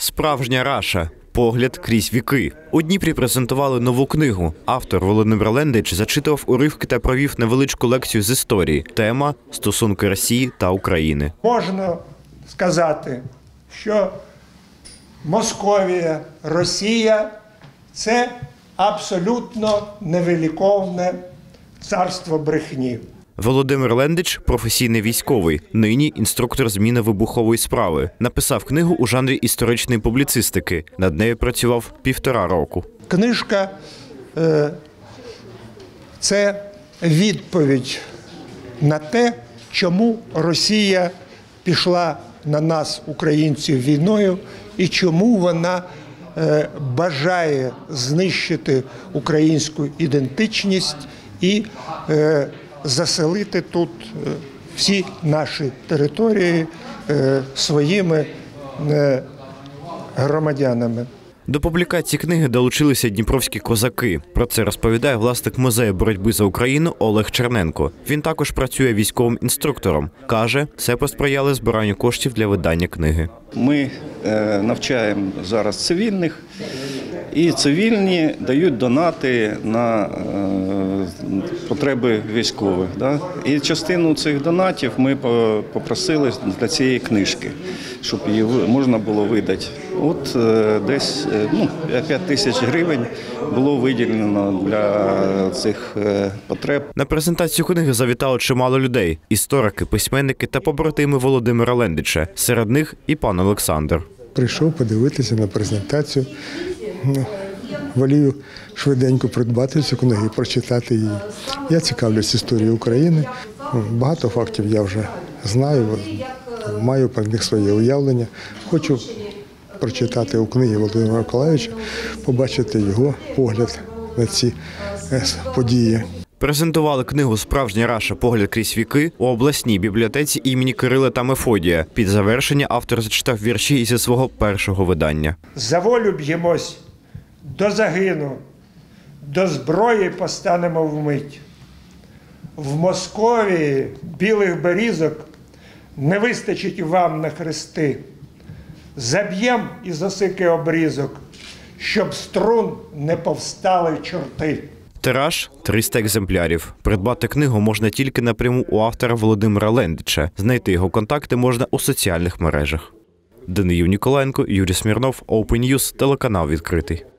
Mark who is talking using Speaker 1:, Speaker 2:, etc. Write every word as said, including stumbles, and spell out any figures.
Speaker 1: Справжня Раша. Погляд крізь віки. У Дніпрі презентували нову книгу. Автор Володимир Лендич зачитував уривки та провів невеличку лекцію з історії. Тема – стосунки Росії та України.
Speaker 2: Можна сказати, що Московія, Росія – це абсолютно невиліковне царство брехні.
Speaker 1: Володимир Лендич – професійний військовий, нині інструктор з мінно-вибухової справи. Написав книгу у жанрі історичної публіцистики. Над нею працював півтора року.
Speaker 2: Книжка е, – це відповідь на те, чому Росія пішла на нас, українців, війною, і чому вона е, бажає знищити українську ідентичність і е, заселити тут всі наші території своїми громадянами.
Speaker 1: До публікації книги долучилися дніпровські козаки. Про це розповідає власник музею боротьби за Україну Олег Черненко. Він також працює військовим інструктором. Каже, це посприяло збиранню коштів для видання книги.
Speaker 3: Ми навчаємо зараз цивільних, і цивільні дають донати на потреби військових. І частину цих донатів ми попросили для цієї книжки, щоб її можна було видати. От десь ну, п'ять тисяч гривень було виділено для цих потреб.
Speaker 1: На презентацію книги завітало чимало людей – історики, письменники та побратими Володимира Лендича. Серед них і пан Олександр.
Speaker 4: Прийшов подивитися на презентацію. Ну, волію швиденько придбати цю книгу і прочитати її. Я цікавлюсь історією України. Багато фактів я вже знаю, маю про них своє уявлення. Хочу прочитати у книгі Володимира Миколайовича, побачити його погляд на ці події.
Speaker 1: Презентували книгу «Справжня Раша. Погляд крізь віки» у обласній бібліотеці імені Кирила та Мефодія. Під завершення автор зачитав вірші зі свого першого видання.
Speaker 2: За волю б'ємось до загину, до зброї постанемо вмить. В Московії білих берізок не вистачить вам на хрести. Заб'єм із осики обрізок, щоб струн не повстали чорти.
Speaker 1: Тираж – триста екземплярів. Придбати книгу можна тільки напряму у автора Володимира Лендича. Знайти його контакти можна у соціальних мережах. Даниїл Ніколаєнко, Юрій Смірнов, Open News, телеканал «Відкритий».